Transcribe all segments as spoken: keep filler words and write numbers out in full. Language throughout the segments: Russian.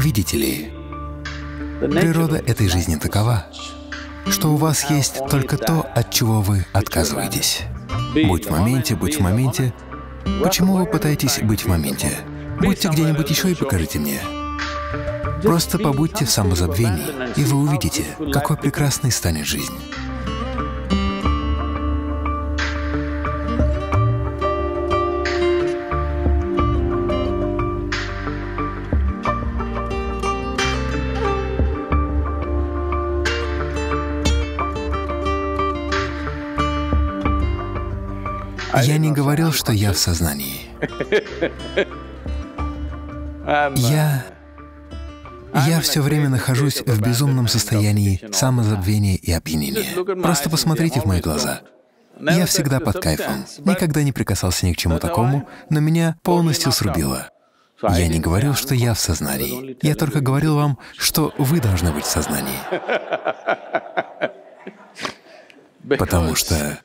Видите ли, природа этой жизни такова, что у вас есть только то, от чего вы отказываетесь. Будь в моменте, будь в моменте. Почему вы пытаетесь быть в моменте? Будьте где-нибудь еще и покажите мне. Просто побудьте в самозабвении, и вы увидите, какой прекрасной станет жизнь. Я не говорил, что я в сознании. Я… Я все время нахожусь в безумном состоянии самозабвения и опьянения. Просто посмотрите в мои глаза. Я всегда под кайфом, никогда не прикасался ни к чему такому, но меня полностью срубило. Я не говорил, что я в сознании. Я только говорил вам, что вы должны быть в сознании. Потому что…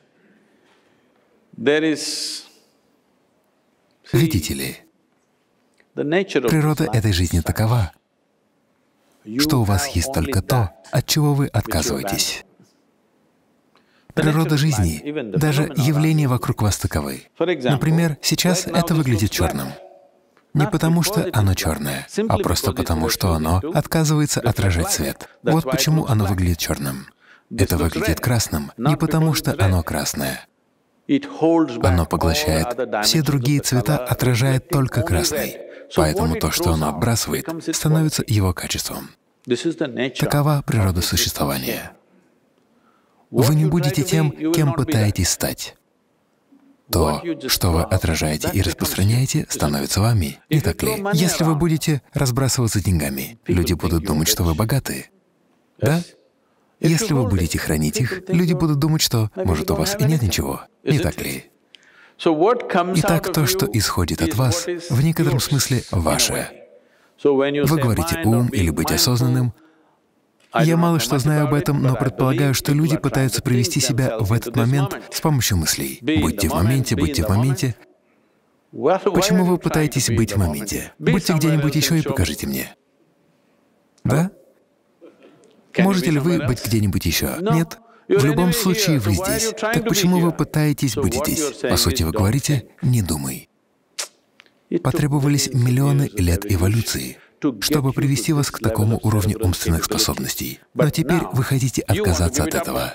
Видите ли, природа этой жизни такова, что у вас есть только то, от чего вы отказываетесь. Природа жизни, даже явления вокруг вас таковы. Например, сейчас это выглядит черным. Не потому, что оно черное, а просто потому, что оно отказывается отражать свет. Вот почему оно выглядит черным. Это выглядит красным не потому, что оно красное. Оно поглощает все другие цвета, отражает только красный. Поэтому то, что оно отбрасывает, становится его качеством. Такова природа существования. Вы не будете тем, кем пытаетесь стать. То, что вы отражаете и распространяете, становится вами, не так ли? Если вы будете разбрасываться деньгами, люди будут думать, что вы богатые. Да? Если вы будете хранить их, люди будут думать, что, может, у вас и нет ничего, не так ли? Итак, то, что исходит от вас, в некотором смысле ваше. Вы говорите «ум» или «быть осознанным». Я мало что знаю об этом, но предполагаю, что люди пытаются привести себя в этот момент с помощью мыслей. Будьте в моменте, будьте в моменте. Почему вы пытаетесь быть в моменте? Будьте где-нибудь еще и покажите мне. Да? Можете ли вы быть где-нибудь еще? Нет? В любом случае вы здесь. Так почему вы пытаетесь быть здесь? По сути, вы говорите «не думай». Потребовались миллионы лет эволюции, чтобы привести вас к такому уровню умственных способностей. Но теперь вы хотите отказаться от этого.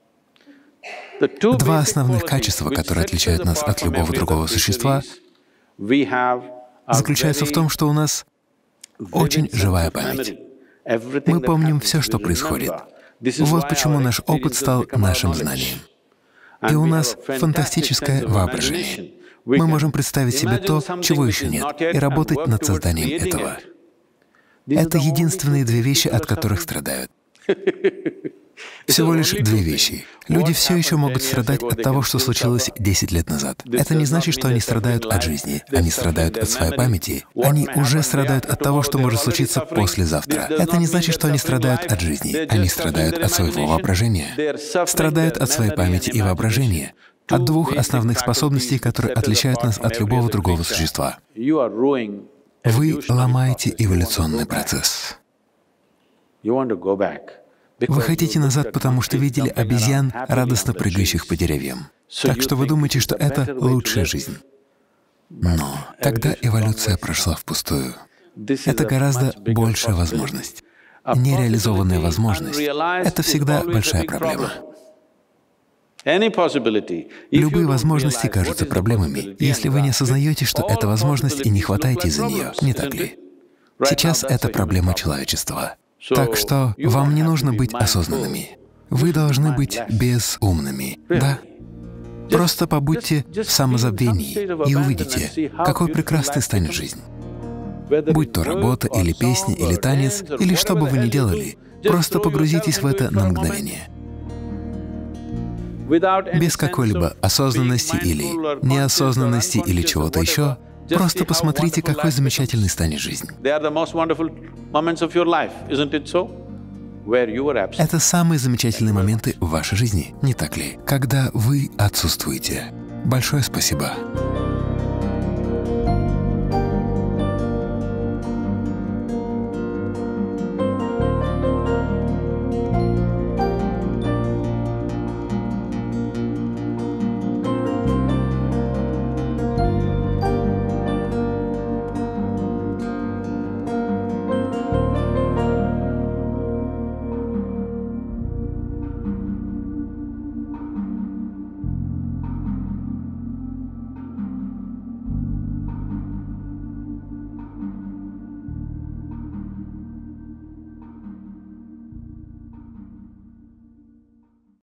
Два основных качества, которые отличают нас от любого другого существа, заключаются в том, что у нас очень живая память. Мы помним все, что происходит. Вот почему наш опыт стал нашим знанием. И у нас фантастическое воображение. Мы можем представить себе то, чего еще нет, и работать над созданием этого. Это единственные две вещи, от которых страдают. Всего лишь две вещи. Люди все еще могут страдать от того, что случилось десять лет назад. Это не значит, что они страдают от жизни. Они страдают от своей памяти. Они уже страдают от того, что может случиться послезавтра. Это не значит, что они страдают от жизни. Они страдают от своего воображения. Страдают от своей памяти и воображения. От двух основных способностей, которые отличают нас от любого другого существа. Вы ломаете эволюционный процесс. Вы хотите назад, потому что видели обезьян, радостно прыгающих по деревьям. Так что вы думаете, что это лучшая жизнь. Но тогда эволюция прошла впустую. Это гораздо большая возможность. Нереализованная возможность — это всегда большая проблема. Любые возможности кажутся проблемами, если вы не осознаете, что это возможность, и не хватаете за нее, не так ли? Сейчас это проблема человечества. Так что вам не нужно быть осознанными. Вы должны быть безумными, да? Просто побудьте в самозабвении и увидите, какой прекрасной станет жизнь. Будь то работа, или песня, или танец, или что бы вы ни делали, просто погрузитесь в это на мгновение. Без какой-либо осознанности или неосознанности или чего-то еще, просто посмотрите, какой замечательной станет жизнь. Это самые замечательные моменты в вашей жизни, не так ли? Когда вы отсутствуете. Большое спасибо.